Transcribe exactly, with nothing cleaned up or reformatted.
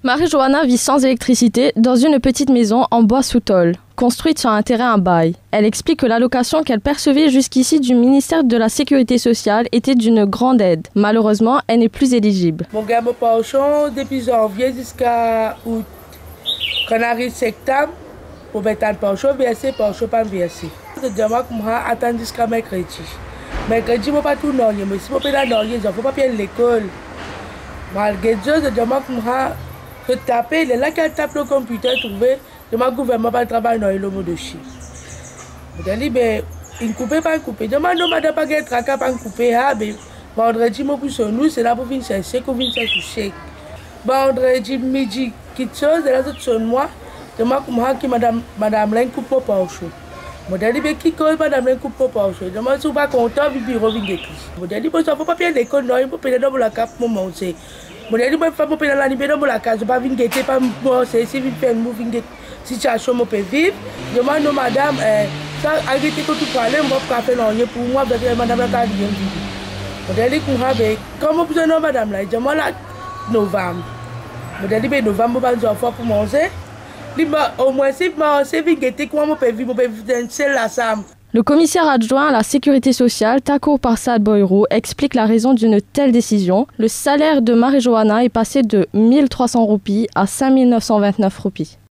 Marie-Johanna vit sans électricité dans une petite maison en bois sous tôle, construite sur un terrain à bail. Elle explique que l'allocation qu'elle percevait jusqu'ici du ministère de la Sécurité sociale était d'une grande aide. Malheureusement, elle n'est plus éligible. Mon gars, mon pension, depuis janvier jusqu'à août. Quand on arrive septembre, pour mettre un pension versé, pension pas versé. Je dis moi que moi attendre jusqu'à mercredi. Mercredi, je ne peux pas tout noyer, mais si je peux pas noyer, je ne peux pas payer l'école. Malgré Dieu, je dis moi que moi je tape, il est là qu'elle tape le computer, trouver, je ne gouvernement pas travailler dans le mot de chi. Je dis, ben, il ne coupe pas, il coupe. Je demande à madame pas qu'elle traque pas couper, ah, ben, vendredi, moi, pour nous, c'est là pour venir chercher, pour venir chercher. Vendredi, midi, quelque chose, c'est là tout sur moi. Je demande que madame, madame, là, coupe pas par chaud. Je dis, ben, qui cause madame, là, coupe pas par chaud. Je demande si vous pas content, du bureau, vient d'écrire. Je dis, ben, ça ne faut pas payer l'école, non, il faut payer dans la cape, pour manger. Je dis, ben, il faut payer la libération dans la case, je ne vais pas venir guetter, pas me c'est si vous faites une mauvaise situation, je peux vivre. Je demande à madame, ça, arrêtez que tu parles, je vais faire non, pour moi, parce que madame, là, elle vient vivre. Je dis, comment vous avez madame, là, je demande là, novembre. Je dis, ben, novembre, je vais faire pour manger. Au moins, si je vais guetter, comment je peux vivre, je peux vivre seul la Sam. Le commissaire adjoint à la sécurité sociale, Tako Parsad Boyrou, explique la raison d'une telle décision. Le salaire de Marie-Johanna est passé de mille trois cents roupies à cinq mille neuf cent vingt-neuf roupies.